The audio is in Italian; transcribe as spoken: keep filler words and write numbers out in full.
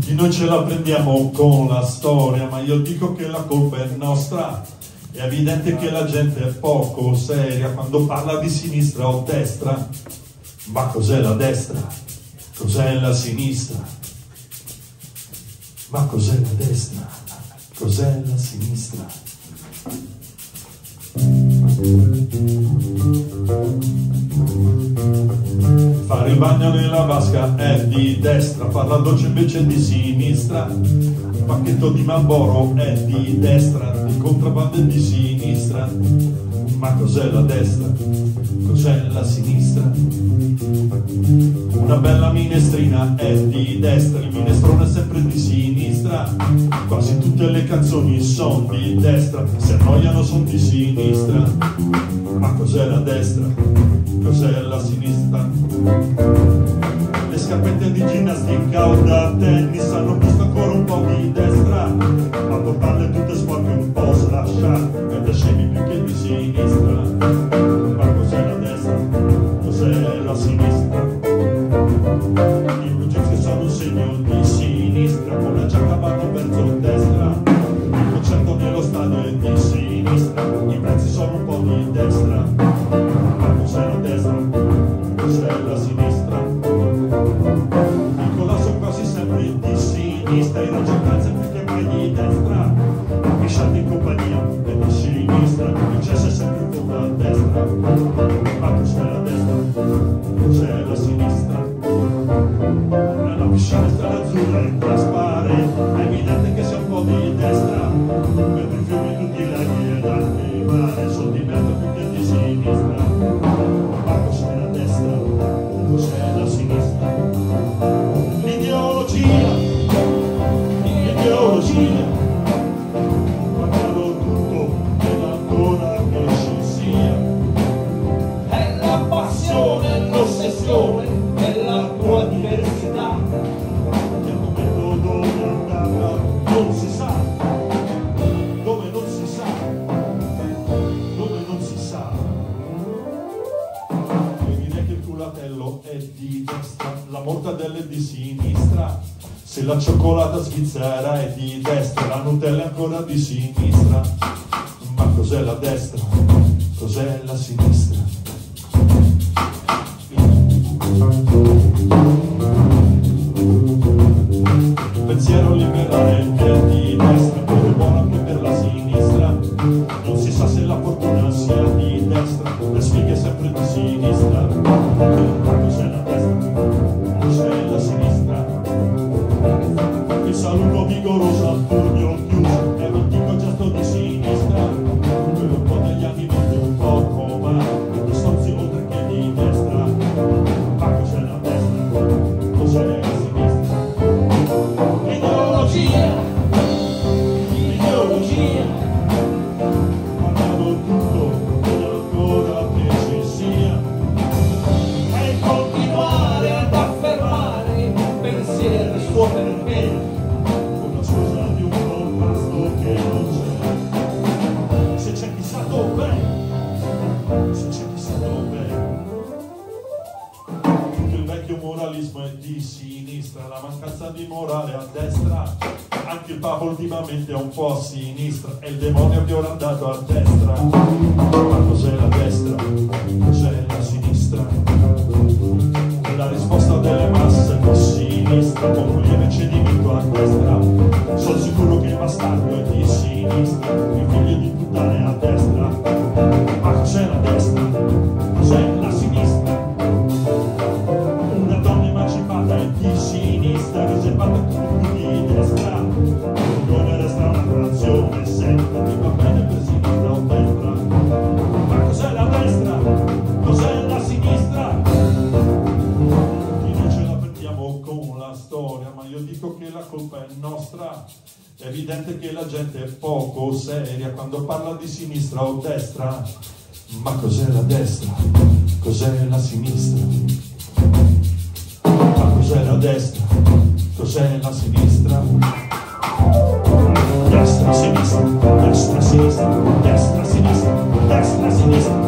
Tutti noi ce la prendiamo con la storia, ma io dico che la colpa è nostra. È evidente che la gente è poco seria quando parla di sinistra o destra. Ma cos'è la destra? Cos'è la sinistra? Ma cos'è la destra? Cos'è la sinistra? Fare il bagno nella vasca è di destra, far la doccia invece è di sinistra. Un pacchetto di Marlboro è di destra, di contrabbando è di sinistra. Ma cos'è la destra? Cos'è la sinistra? Una bella minestrina è di destra, il minestrone è sempre di sinistra. Quasi tutte le canzoni sono di destra, se annoiano sono di sinistra. Ma cos'è la destra? Cos'è la sinistra? Le scarpette di ginnastica o da tennis hanno visto ancora un po' di destra, ma portarle tutte sporche un po' slasciate, mentre scemi più che di sinistra. Ma cos'è la destra? Cos'è la sinistra? I blue jeans che sono un segno di sinistra, con la giacca vanno verso destra. Il concerto nello stadio è di sinistra, i prezzi sono un po' di destra. Ma cos'è la destra? Cos'è la sinistra? I cola sono quasi sempre di sinistra, i ragionati sempre che mai di destra. I sciati in compagnia è di sinistra, il cesso è sempre un po' da destra. Ma cos'è la destra? Cos'è la sinistra? La piscina strada azzurra è trasparente, è evidente che sia un po' di destra. Mentre i fiumi tutti i laghi ed altri mare sono di merda più che di sinistra. Ma cos'è la destra? Cos'è la sinistra? L'ideologia, l'ideologia, guardalo tutto ed ancora che ci sia. È la passione, l'ossessione della tua diversità. Nel momento dove andare non si sa, dove non si sa, dove non si sa. Devi dire che il culatello è di destra, la mortadella è di sinistra. Se la cioccolata svizzera è di destra, la Nutella è ancora di sinistra. Ma cos'è la destra? Cos'è la sinistra? Il pensiero liberale è di destra, però è buono anche per la sinistra. Non si sa se la fortuna sia di destra, le sfighe sempre di sinistra. Ma cos'è la destra? Cos'è la sinistra? Il saluto vigoroso al pugno chiuso è un antico gesto di sinistra. Per un po' degli anni venti un poco, ma di stronzi oltre che di destra. Ma cos'è la destra? Cos'è la sinistra? L'ideologia, l'ideologia, Guardalo tutto ed ancora che ci sia. è continuare ad affermare pensieri suo perché. Con la scusa di un contrasto che non c'è. Se c'è chissà dove, se c'è chissà dove. Tutto il vecchio moralismo è di sinistra, la mancanza di morale a destra. Anche il Papa ultimamente è un po' a sinistra, è il demonio che ora è andato a destra. Ma cos'è la destra? Cos'è la sinistra? La risposta delle masse è di sinistra, con un lieve cedimento a destra. Sono sicuro che il bastardo è di sinistra, i figli di puttane a destra. Ma cos'è la destra? Cos'è la sinistra? Una donna emancipata è di sinistra, riservata a tutti di destra. Non resta una frazione sempre, mi va bene per sinistra o destra. Ma cos'è la destra? Cos'è la sinistra? Noi ce la prendiamo con la storia, ma io dico che la colpa è nostra. È evidente che la gente è poco seria quando parla di sinistra o destra. Ma cos'è la destra? Cos'è la sinistra? Ma cos'è la destra? Cos'è la sinistra? Destra, sinistra, destra, sinistra, destra, sinistra, destra, sinistra.